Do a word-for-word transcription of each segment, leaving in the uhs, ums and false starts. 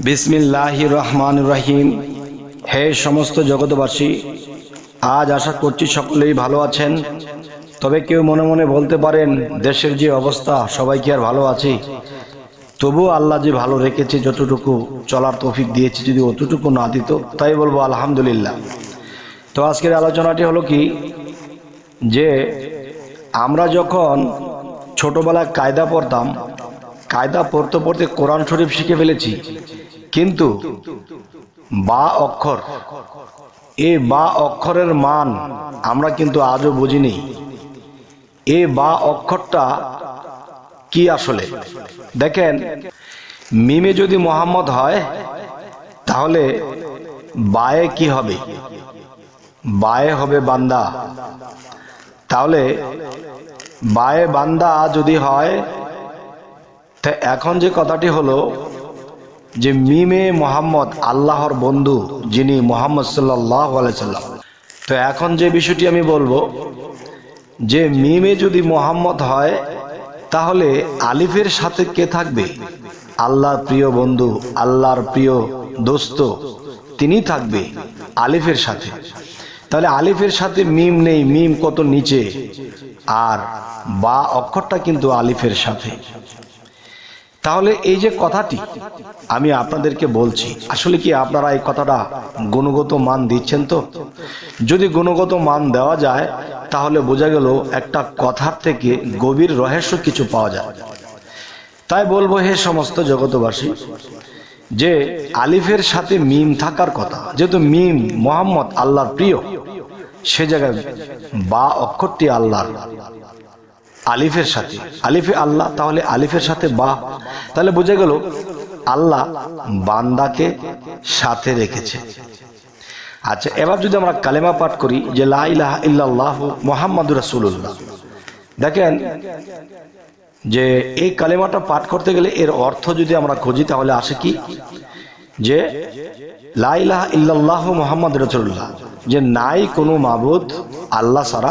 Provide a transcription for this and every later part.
বিসমিল্লাহির রহমানির রহিম। হে সমস্ত জগতবাসী, আজ আশা করছি সকলেই ভালো আছেন। তবে কেউ মনে মনে বলতে পারেন, দেশের যে অবস্থা, সবাই কি আর ভালো আছি? তবুও আল্লাহ যে ভালো রেখেছে, যতটুকু চলার তৌফিক দিয়েছে, যদি অতটুকু না দিত তাই বলবো আলহামদুলিল্লাহ। তো আজকের আলোচনাটি হলো কি, যে আমরা যখন ছোটবেলায় কায়দা পড়তাম, কায়দা পড়তে পড়তে কোরআন শরীফ শিখে ফেলেছি, কিন্তু বা অক্ষর, এই বা অক্ষরের মান আমরা কিন্তু আজও বুঝিনি। এই বা অক্ষরটা কি আসলে? দেখেন, মিমে যদি মোহাম্মদ হয় তাহলে বায়ে কি হবে? বায়ে হবে বান্দা। তাহলে বায়ে বান্দা যদি হয়, তা এখন যে কথাটি হলো যে মিমে মোহাম্মদ, আল্লাহর বন্ধু যিনি মোহাম্মদ সাল্লাল্লাহু আলাইহি সাল্লাম। তো এখন যে বিষয়টি আমি বলবো, যে মিমে যদি মোহাম্মদ হয় তাহলে আলিফের সাথে কে থাকবে? আল্লাহর প্রিয় বন্ধু, আল্লাহর প্রিয় দোস্ত, তিনি থাকবে আলিফের সাথে। তাহলে আলিফের সাথে মিম নেই, মিম কত নিচে, আর বা অক্ষরটা কিন্তু আলিফের সাথে। তাহলে এই যে কথাটি আমি আপনাদেরকে বলছি, আসলে কি আপনারা এই কথাটা গুণগত মান দিচ্ছেন? তো যদি গুণগত মান দেওয়া যায় তাহলে বোঝা গেল একটা কথার থেকে গভীর রহস্য কিছু পাওয়া যায়। তাই বলবো, হে সমস্ত জগতবাসী, যে আলিফের সাথে মিম থাকার কথা, যেহেতু মিম মোহাম্মদ আল্লাহর প্রিয়, সে জায়গায় বা অক্ষরটি আল্লাহর আলিফের সাথে, আলিফে আল্লাহ, তাহলে আলিফের সাথে বা, তাহলে বোঝা গেল আল্লাহ বান্দাকে সাথে রেখেছে। আচ্ছা, এবার যদি আমরা কালেমা পাঠ করি যে লা ইলাহা ইল্লাল্লাহ মুহাম্মাদুর রাসূলুল্লাহ, দেখেন যে এই কালেমাটা পাঠ করতে গেলে এর অর্থ যদি আমরা খুঁজি তাহলে আসে কি, যে লা ইলাহা ইল্লাল্লাহ মুহাম্মাদুর রাসূলুল্লাহ, যে নাই কোনো মাবুদ আল্লাহ ছাড়া,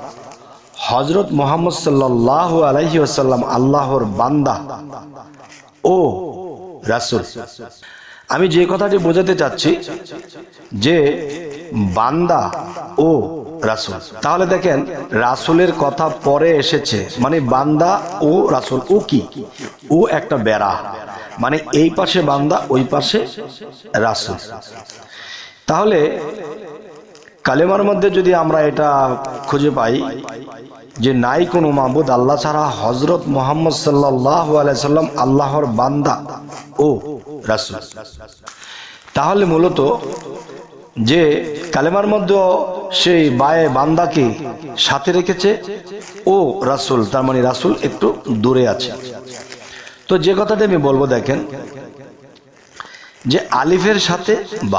হযরত মুহাম্মদ সাল্লাল্লাহু আলাইহি ওয়াসাল্লাম আল্লাহর বান্দা ও রাসূল। আমি যে কথাটি বোঝাতে চাচ্ছি যে বান্দা ও রাসূল, তাহলে দেখেন রাসূলের কথা পরে এসেছে, মানে বান্দা ও রাসূল। ও কি? ও একটা বেড়া, মানে এই পাশে বান্দা, ওই পাশে রাসূল। তাহলে কালেমার মধ্যে যদি আমরা এটা খুঁজে পাই যে নাই কোনো মাবুদ আল্লাহ ছাড়া, হযরত মুহাম্মদ সাল্লাল্লাহু আলাইহি সাল্লাম আল্লাহর বান্দা ও রাসূল, তাহলে মূলত যে কালেমার মধ্যে সেই বায়ে বান্দাকে সাথে রেখেছে ও রাসূল, তার মানে রাসূল একটু দূরে আছে। তো যে কথাটা আমি বলবো, দেখেন যে আলিফের সাথে বা,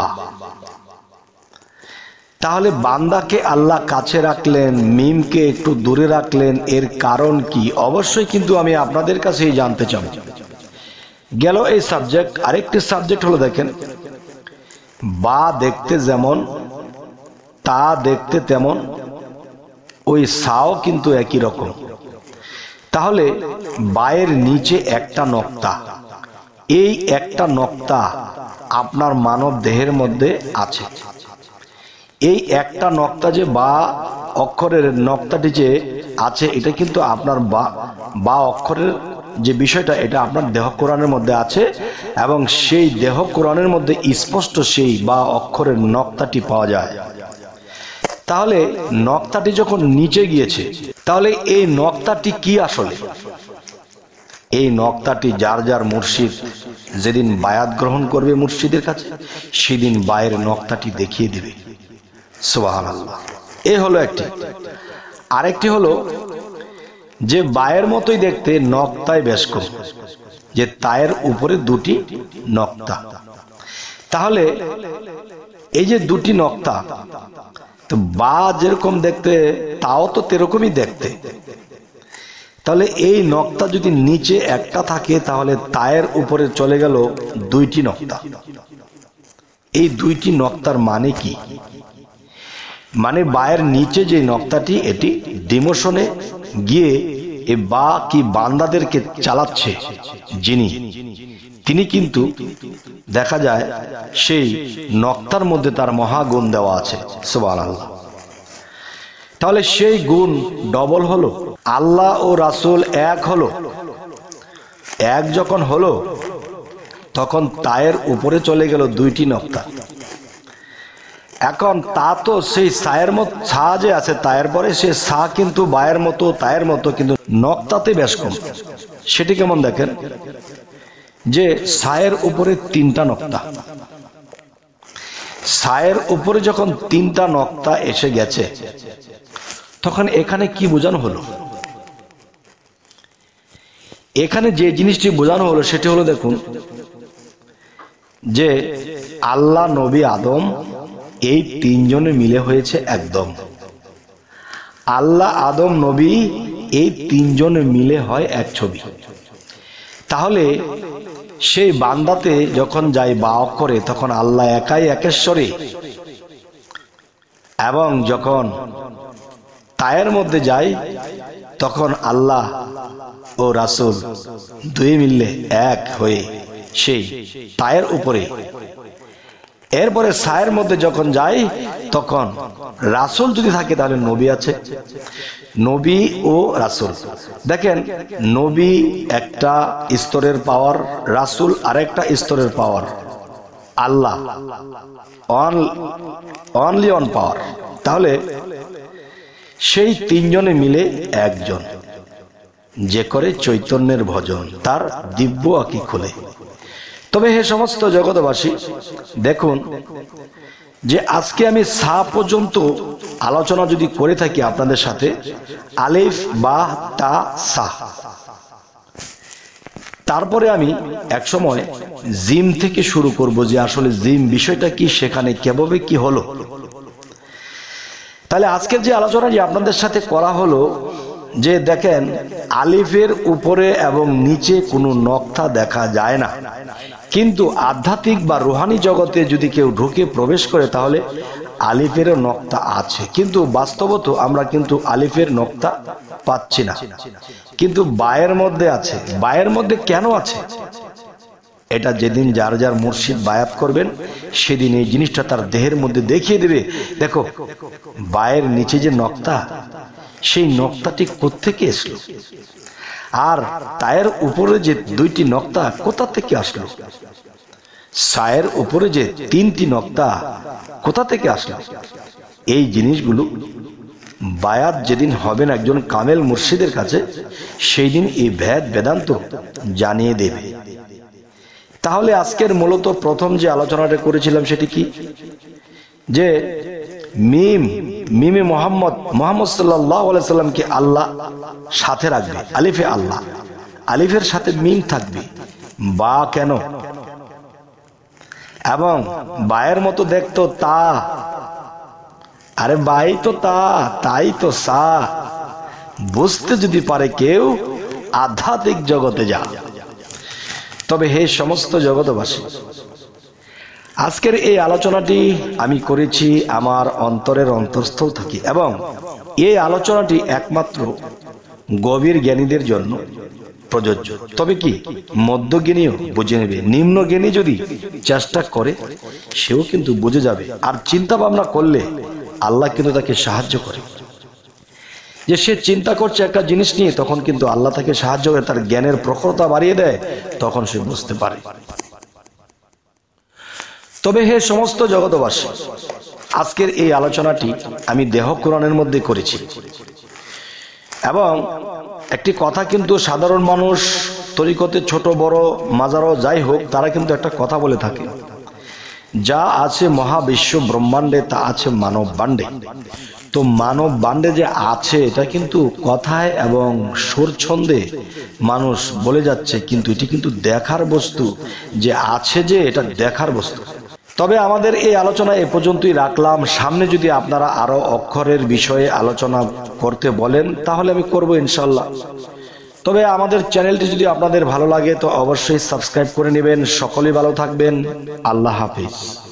তাহলে বান্দাকে আল্লাহ কাছে রাখলেন, মিমকে একটু দূরে রাখলেন, এর কারণ কি? অবশ্যই কিন্তু আমি আপনাদের কাছেই জানতে চাই। গেল এই সাবজেক্ট। আরেকটি সাবজেক্ট হলো, দেখেন বা দেখতে যেমন, তা দেখতে তেমন, ওই সাও কিন্তু একই রকম। তাহলে বায়ের নিচে একটা নক্তা, এই একটা নক্তা আপনার মানব দেহের মধ্যে আছে। এই একটা নক্তা যে বা অক্ষরের নক্তাটি যে আছে, এটা কিন্তু আপনার বা বা অক্ষরের যে বিষয়টা, এটা আপনার দেহ কোরআনের মধ্যে আছে, এবং সেই দেহ কোরআনের মধ্যে স্পষ্ট সেই বা অক্ষরের নক্তাটি পাওয়া যায়। তাহলে নক্তাটি যখন নিচে গিয়েছে, তাহলে এই নক্তাটি কি আসলে? এই নক্তাটি যার যার মুর্শিদ যেদিন বায়াত গ্রহণ করবে মুর্শিদের কাছে, সেদিন বায়ের নক্তাটি দেখিয়ে দেবে। সুবহানাল্লাহ। এ হলো একটি। আরেকটি হলো যে বায়ের মতোই দেখতে, নক্তায় বেশ কম, যে তায়ের উপরে দুটি নক্তা। তাহলে এই যে দুটি নক্তা, তো বা যেরকম দেখতে তাও তো তেরকমই দেখতে। তাহলে এই নক্তা যদি নিচে একটা থাকে, তাহলে তায়ের উপরে চলে গেল দুইটি নক্তা। এই দুইটি নক্তার মানে কি? মানে বায়ের নিচে যে নক্তাটি, এটি ডিমোশনে গিয়ে এ বা কি বান্দাদেরকে চালাচ্ছে যিনি, তিনি কিন্তু দেখা যায় সেই নক্তার মধ্যে তার মহাগুণ দেওয়া আছে। সুবহানাল্লাহ। তাহলে সেই গুণ ডবল হলো, আল্লাহ ও রাসূল এক হলো। এক যখন হলো তখন তায়ের উপরে চলে গেল দুইটি নক্তা। এখন তা তো সেই সায়ের মতো ছা যে আছে তায়ের পরে, সে সা কিন্তু বায়ের মতো তায়ের মতো, কিন্তু নক্তাতে বেশ কম। সেটি কেমন দেখেন, যে সায়ের উপরে তিনটা নক্তা, সায়ের উপরে যখন তিনটা নক্তা এসে গেছে তখন এখানে কি বোঝানো হলো? এখানে যে জিনিসটি বোঝানো হলো সেটি হলো, দেখুন যে আল্লাহ, নবী, আদম এই তিনজনে মিলে হয়েছে একদম। আল্লাহ, আদম, নবী এই তিনজনে মিলে হয় এক ছবি। তাহলে সেই বান্দাতে যখন যায় বা অক্ষরে, তখন আল্লাহ একাই একেশ্বরে, এবং যখন তায়ের মধ্যে যায় তখন আল্লাহ ও রাসূল দুই মিললে এক হয়ে সেই তায়ের উপরে। এরপরে সায়ের মধ্যে যখন যায় তখন রাসূল যদি থাকে তাহলে নবী আছে, নবী ও রাসূল। দেখেন, নবী একটা স্তরের পাওয়ার, রাসূল আরেকটা স্তরের পাওয়ার, আল্লাহ অনলি অন পাওয়ার। তাহলে সেই তিনজনে মিলে একজন, যে করে চৈতন্যের ভজন তার দিব্য আঁখি খুলে। তবে হে সমস্ত জগৎবাসী, দেখুন যে আজকে আমি সা পর্যন্ত আলোচনা যদি করে থাকি আপনাদের সাথে, আলিফ বা তা সা, তারপরে আমি এক সময় জিম থেকে শুরু করব, যে আসলে জিম বিষয়টা কি, সেখানে কিভাবে কি হলো। তাহলে আজকের যে আলোচনাটি আপনাদের সাথে করা হলো, যে দেখেন আলিফের উপরে এবং নিচে কোনো নক্তা দেখা যায় না, কিন্তু আধ্যাত্মিক বা রুহানি জগতে যদি কেউ ঢুকে প্রবেশ করে তাহলে আলিফের নক্তা আছে। কিন্তু বাস্তবত আমরা কিন্তু আলিফের নক্তা পাচ্ছি না, কিন্তু বায়ের মধ্যে আছে। বায়ের মধ্যে কেন আছে? এটা যেদিন যার যার মুর্শিদ বায়াত করবেন সেদিন এই জিনিসটা তার দেহের মধ্যে দেখিয়ে দেবে। দেখো, বায়ের নিচে যে নক্তা, সেই নক্তাটি কোত্থেকে আসলো, আর তায়ের উপরে যে দুইটি নক্তা কোথা থেকে আসলো, সায়ের উপরে যে তিনটি নক্তা কোথা থেকে আসলো। এই জিনিসগুলো বায়াত যেদিন হবেন একজন কামেল মুর্শিদের কাছে, সেই দিন এই ভেদ বেদান্ত জানিয়ে দেবে। তাহলে আজকের মূলত প্রথম যে আলোচনাটা করেছিলাম সেটি কি, যে মিম মিমে মোহাম্মদ মোহাম্মদ সাল্লাল্লাহু আলাইহি সাল্লামকে আল্লাহ সাথে রাখবে, আলিফে আল্লাহ, আলিফের সাথে মিম থাকবে। বা কেন? এবং বায়ের মতো দেখতো তা, আরে বাই তো তা, তাই তো সা। বুঝতে যদি পারে কেউ, আধ্যাত্মিক জগতে যা। তবে হে সমস্ত জগৎবাসী, আজকের এই আলোচনাটি আমি করেছি আমার অন্তরের অন্তঃস্থল থেকে, এবং এই আলোচনাটি একমাত্র গভীর জ্ঞানীদের জন্য প্রযোজ্য। তবে কি মধ্যজ্ঞানীও বুঝে নেবে, নিম্ন জ্ঞানী যদি চেষ্টা করে সেও কিন্তু বুঝে যাবে। আর চিন্তা ভাবনা করলে আল্লাহ কিন্তু তাকে সাহায্য করে। যে সে চিন্তা করছে একটা জিনিস নিয়ে, তখন কিন্তু আল্লাহ তাকে সাহায্য করে, তার জ্ঞানের প্রখরতা বাড়িয়ে দেয়, তখন সে বুঝতে পারে। তবে হে সমস্ত জগৎবাসী, আজকের এই আলোচনাটি আমি দেহ কোরআনের মধ্যে করেছি, এবং একটি কথা কিন্তু সাধারণ মানুষ তরিকতে ছোট বড় মাজারও যাই হোক, তারা কিন্তু একটা কথা বলে থাকে, যা আছে মহাবিশ্ব ব্রহ্মাণ্ডে তা আছে মানব বাণ্ডে। তো মানব বাণ্ডে যে আছে এটা কিন্তু কথায় এবং সুর ছন্দে মানুষ বলে যাচ্ছে, কিন্তু এটি কিন্তু দেখার বস্তু, যে আছে যে এটা দেখার বস্তু। তবে আমাদের এই আলোচনা এ পর্যন্তই রাখলাম। সামনে যদি আপনারা আরো অক্ষরের বিষয়ে আলোচনা করতে বলেন তাহলে আমি করব ইনশাল্লাহ। তবে আমাদের চ্যানেলটি যদি আপনাদের ভালো লাগে তো অবশ্যই সাবস্ক্রাইব করে নেবেন। সকলেই ভালো থাকবেন। আল্লাহ হাফিজ।